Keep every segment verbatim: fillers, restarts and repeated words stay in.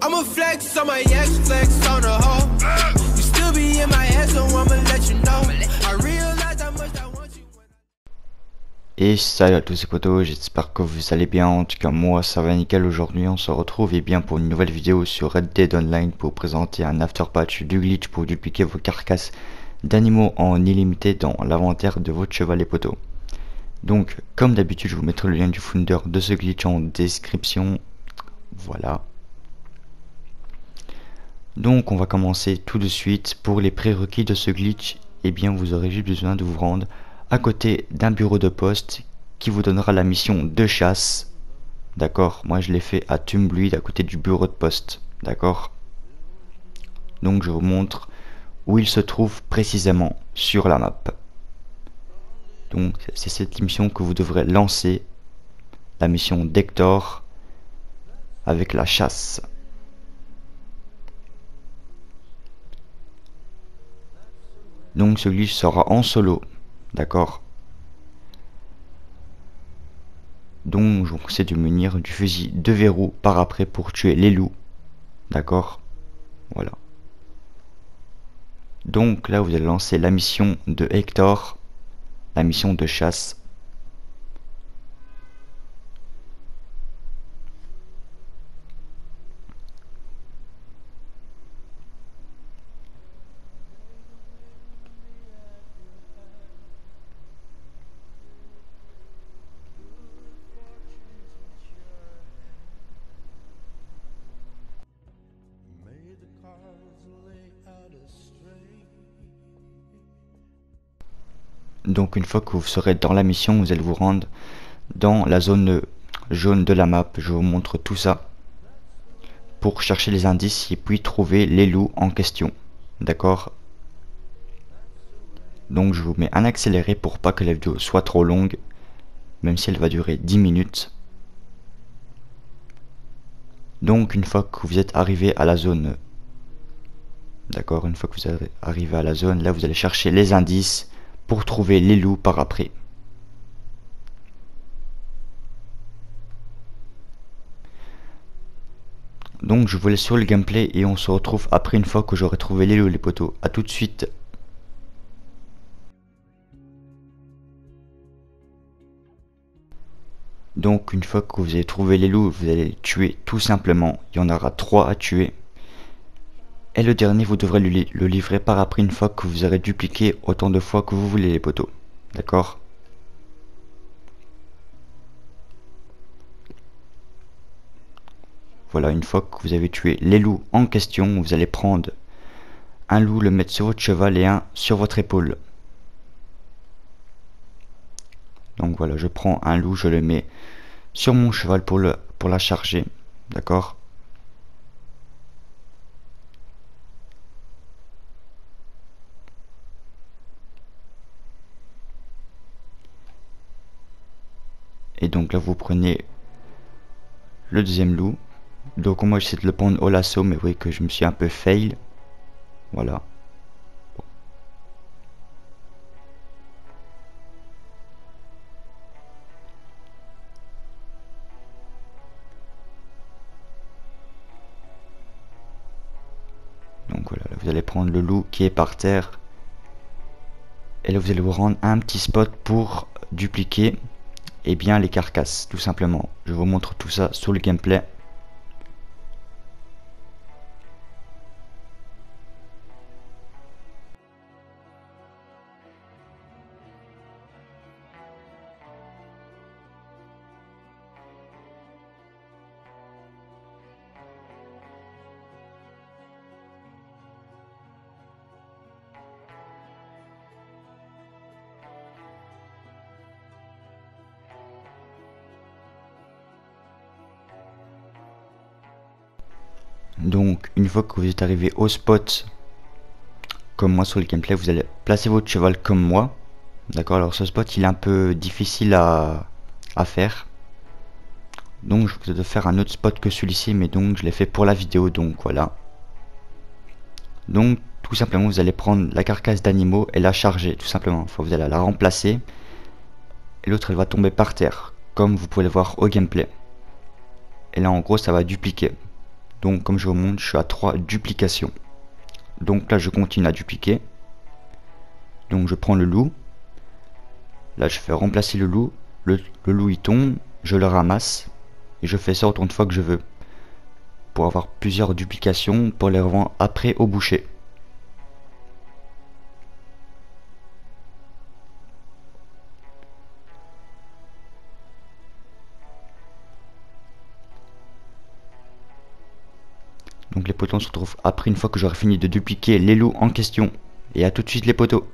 I'm a flex on my ex, flex on the hoe. You still be in my head, so I'ma let you know. I realize how much I want you. Et salut à tous les potos, j'espère que vous allez bien. En tout cas moi ça va nickel. Aujourd'hui on se retrouve et bien pour une nouvelle vidéo sur Red Dead Online pour vous présenter un after patch du glitch pour dupliquer vos carcasses d'animaux en illimité dans l'inventaire de votre cheval et poteaux. Donc comme d'habitude je vous mettrai le lien du founder de ce glitch en description. Voilà. Donc on va commencer tout de suite. Pour les prérequis de ce glitch, et eh bien vous aurez juste besoin de vous rendre à côté d'un bureau de poste qui vous donnera la mission de chasse. D'accord, moi je l'ai fait à Tumbleweed à côté du bureau de poste. D'accord. Donc je vous montre où il se trouve précisément sur la map. Donc c'est cette mission que vous devrez lancer, la mission d'Hector avec la chasse. Donc ce glitch sera en solo, d'accord. Donc je vous conseille de munir du fusil de verrou par après pour tuer les loups, d'accord. Voilà. Donc là vous allez lancer la mission de Hector, la mission de chasse. Donc une fois que vous serez dans la mission, vous allez vous rendre dans la zone jaune de la map. Je vous montre tout ça pour chercher les indices et puis trouver les loups en question. D'accord. Donc je vous mets un accéléré pour pas que la vidéo soit trop longue, même si elle va durer dix minutes. Donc une fois que vous êtes arrivé à la zone, d'accord, une fois que vous êtes arrivé à la zone, là vous allez chercher les indices pour trouver les loups par après. Donc je vous laisse sur le gameplay et on se retrouve après une fois que j'aurai trouvé les loups les poteaux. A tout de suite. Donc une fois que vous avez trouvé les loups, vous allez les tuer tout simplement. Il y en aura trois à tuer. Et le dernier vous devrez le, le livrer par après une fois que vous aurez dupliqué autant de fois que vous voulez les poteaux. D'accord. Voilà, une fois que vous avez tué les loups en question, vous allez prendre un loup, le mettre sur votre cheval et un sur votre épaule. Donc voilà, je prends un loup, je le mets sur mon cheval pour, le, pour la charger. D'accord. Et donc là vous prenez le deuxième loup. Donc moi j'essaie de le prendre au lasso, mais vous voyez que je me suis un peu fail. Voilà. Bon. Donc voilà, là, vous allez prendre le loup qui est par terre. Et là vous allez vous rendre à un petit spot pour dupliquer et bien les carcasses, tout simplement. Je vous montre tout ça sur le gameplay. Donc une fois que vous êtes arrivé au spot, comme moi sur le gameplay, vous allez placer votre cheval comme moi. D'accord, alors ce spot il est un peu difficile à, à faire. Donc je vais de faire un autre spot que celui-ci, mais donc je l'ai fait pour la vidéo, donc voilà. Donc tout simplement vous allez prendre la carcasse d'animaux et la charger, tout simplement. Enfin, vous allez la remplacer. Et l'autre elle va tomber par terre, comme vous pouvez le voir au gameplay. Et là en gros ça va dupliquer. Donc comme je vous montre, je suis à trois duplications. Donc là je continue à dupliquer. Donc je prends le loup. Là je fais remplacer le loup. Le, le loup il tombe, je le ramasse. Et je fais ça autant de fois que je veux. Pour avoir plusieurs duplications pour les revendre après au boucher. Donc les poteaux on se retrouve après une fois que j'aurai fini de dupliquer les loups en question. Et à tout de suite les poteaux.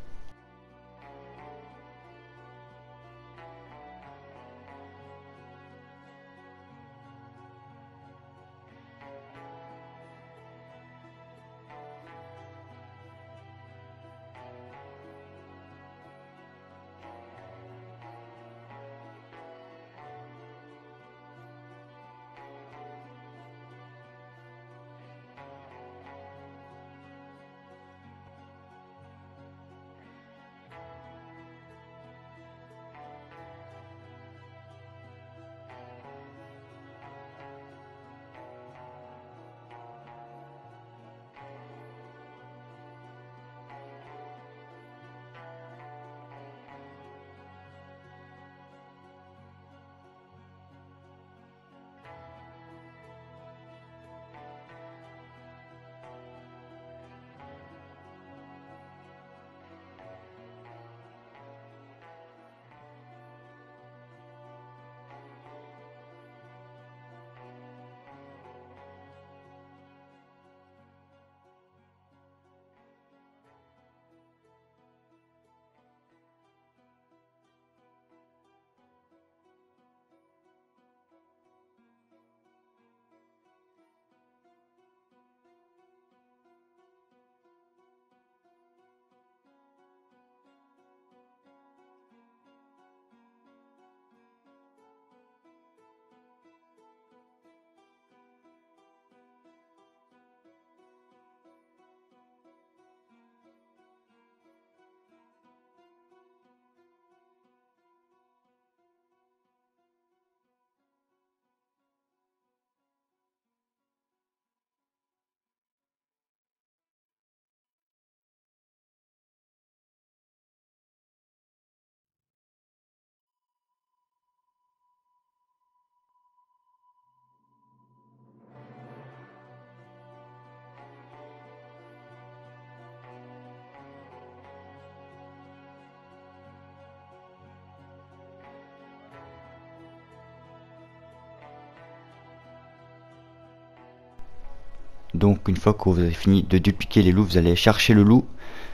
Donc une fois que vous avez fini de dupliquer les loups, vous allez chercher le loup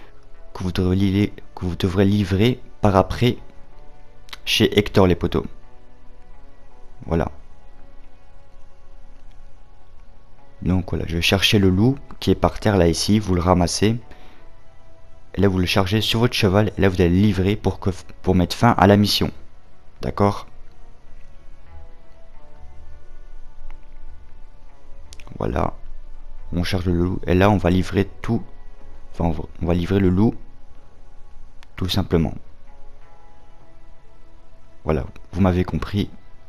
que vous devrez, li que vous devrez livrer par après chez Hector les poteaux. Voilà. Donc voilà, je vais chercher le loup qui est par terre là ici, vous le ramassez. Et là vous le chargez sur votre cheval et là vous allez le livrer pour, que, pour mettre fin à la mission. D'accord? Voilà. On charge le loup et là on va livrer tout. Enfin on va, on va livrer le loup tout simplement. Voilà, vous m'avez compris.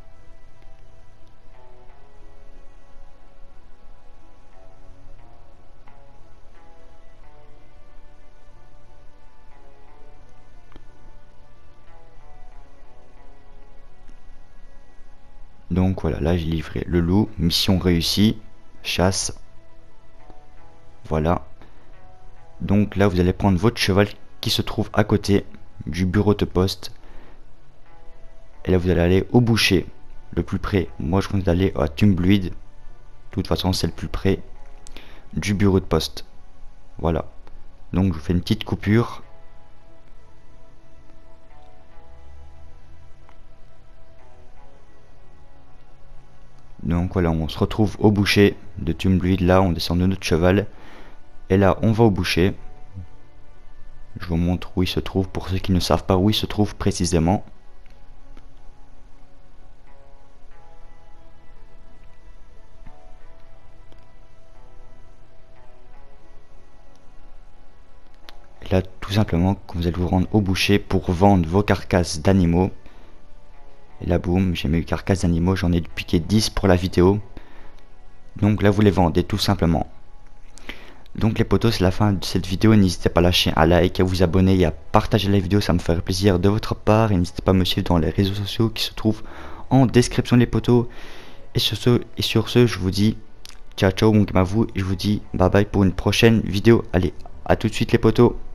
Donc voilà, là j'ai livré le loup, mission réussie, chasse. Voilà. Donc là vous allez prendre votre cheval qui se trouve à côté du bureau de poste. Et là vous allez aller au boucher le plus près. Moi je compte aller à Tumbleweed. De toute façon c'est le plus près du bureau de poste. Voilà. Donc je fais une petite coupure. Donc voilà, on se retrouve au boucher de Tumbleweed. Là, on descend de notre cheval. Et là, on va au boucher. Je vous montre où il se trouve pour ceux qui ne savent pas où il se trouve précisément. Et là, tout simplement, vous allez vous rendre au boucher pour vendre vos carcasses d'animaux. Et là boum, j'ai mes carcasses d'animaux, j'en ai piqué dix pour la vidéo. Donc là vous les vendez tout simplement. Donc les potos, c'est la fin de cette vidéo. N'hésitez pas à lâcher un like, à vous abonner et à partager la vidéo, ça me ferait plaisir de votre part. Et n'hésitez pas à me suivre dans les réseaux sociaux qui se trouvent en description les potos. Et sur ce, et sur ce je vous dis ciao ciao, bon game à vous, et je vous dis bye bye pour une prochaine vidéo. Allez, à tout de suite les potos.